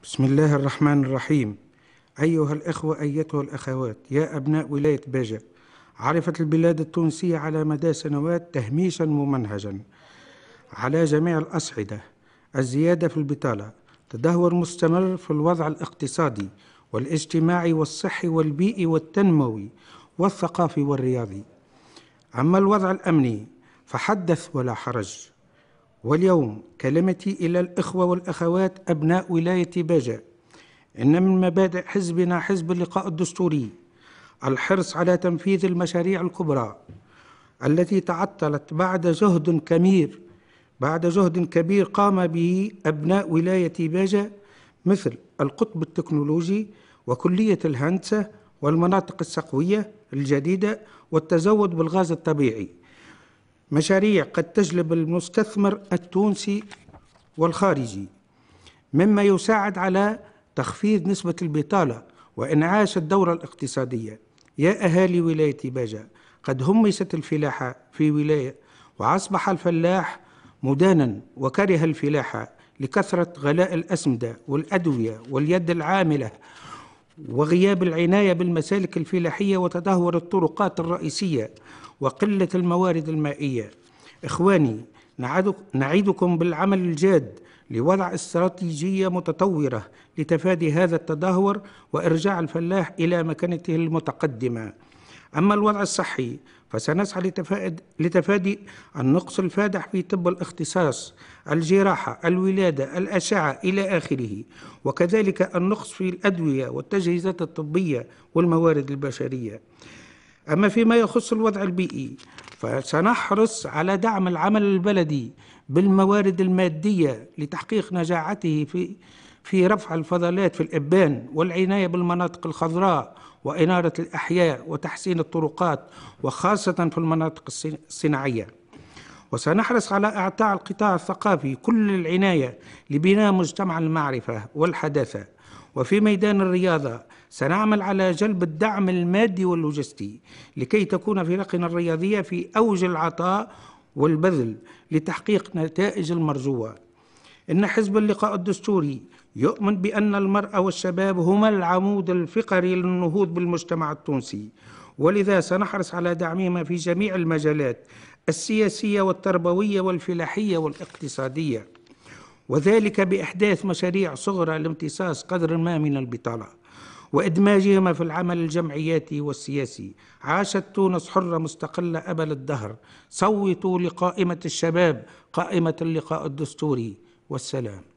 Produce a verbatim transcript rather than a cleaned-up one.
بسم الله الرحمن الرحيم. أيها الإخوة أيتها الأخوات، يا أبناء ولاية باجة، عرفت البلاد التونسية على مدى سنوات تهميشا ممنهجا على جميع الأصعدة: الزيادة في البطالة، تدهور مستمر في الوضع الاقتصادي والاجتماعي والصحي والبيئي والتنموي والثقافي والرياضي. أما الوضع الأمني فحدث ولا حرج. واليوم كلمتي إلى الإخوة والأخوات أبناء ولاية باجة: إن من مبادئ حزبنا حزب اللقاء الدستوري الحرص على تنفيذ المشاريع الكبرى التي تعطلت بعد جهد كبير بعد جهد كبير قام به أبناء ولاية باجة، مثل القطب التكنولوجي وكلية الهندسة والمناطق الصقوية الجديدة والتزود بالغاز الطبيعي، مشاريع قد تجلب المستثمر التونسي والخارجي، مما يساعد على تخفيض نسبة البطالة وإنعاش الدورة الاقتصادية. يا أهالي ولاية باجة، قد همست الفلاحة في ولاية، وأصبح الفلاح مدانا وكره الفلاحة لكثرة غلاء الأسمدة والأدوية واليد العاملة وغياب العناية بالمسالك الفلاحية وتدهور الطرقات الرئيسية وقلة الموارد المائية. إخواني، نعيدكم بالعمل الجاد لوضع استراتيجية متطورة لتفادي هذا التدهور وإرجاع الفلاح إلى مكانته المتقدمة. أما الوضع الصحي فسنسعى لتفادي النقص الفادح في طب الاختصاص، الجراحة، الولادة، الأشعة إلى آخره، وكذلك النقص في الأدوية والتجهيزات الطبية والموارد البشرية. أما فيما يخص الوضع البيئي فسنحرص على دعم العمل البلدي بالموارد المادية لتحقيق نجاعته في في رفع الفضلات في الإبان والعناية بالمناطق الخضراء وإنارة الأحياء وتحسين الطرقات وخاصة في المناطق الصناعية. وسنحرص على إعطاء القطاع الثقافي كل العناية لبناء مجتمع المعرفة والحداثة. وفي ميدان الرياضة سنعمل على جلب الدعم المادي واللوجستي لكي تكون فرقنا الرياضية في أوج العطاء والبذل لتحقيق نتائج المرجوة. إن حزب اللقاء الدستوري يؤمن بأن المرأة والشباب هما العمود الفقري للنهوض بالمجتمع التونسي، ولذا سنحرص على دعمهما في جميع المجالات السياسية والتربوية والفلاحية والاقتصادية، وذلك بإحداث مشاريع صغرى لامتصاص قدر ما من البطالة وإدماجهما في العمل الجمعياتي والسياسي. عاشت تونس حرة مستقلة أبد الدهر. صوتوا لقائمة الشباب، قائمة اللقاء الدستوري. والسلام.